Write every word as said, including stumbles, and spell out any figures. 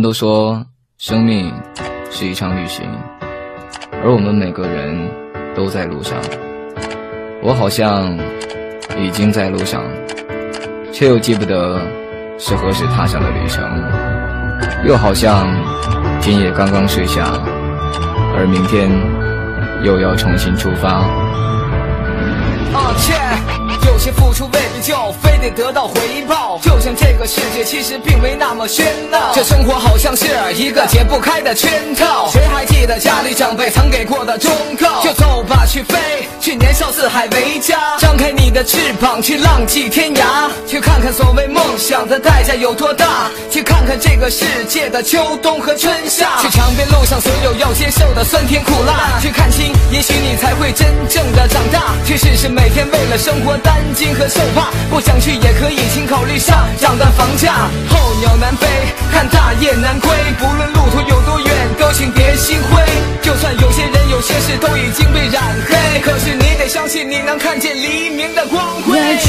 都说生命是一场旅行，而我们每个人都在路上。我好像已经在路上，却又记不得是何时踏上的旅程，又好像今夜刚刚睡下，而明天又要重新出发。 啊切，有些付出未必就非得得到回报，就像这个世界其实并没那么喧闹，这生活好像是一个解不开的圈套。谁还记得家里长辈曾给过的忠告？就走吧，去飞，去年少四海为家，张开你的翅膀去浪迹天涯，去看看所谓梦想的代价有多大，去看看这个世界的秋冬和春夏，去尝遍路上所有要接受的酸甜苦辣，去看清也许你才会真正的长大，去试试每天为了生活担惊和受怕，不想去也可以请考虑上涨的房价。候鸟难飞，看大雁难归，不论路途有多远都请别心灰，就算有些人有些事都已经被染黑，可是你得相信你能看见黎明的光辉。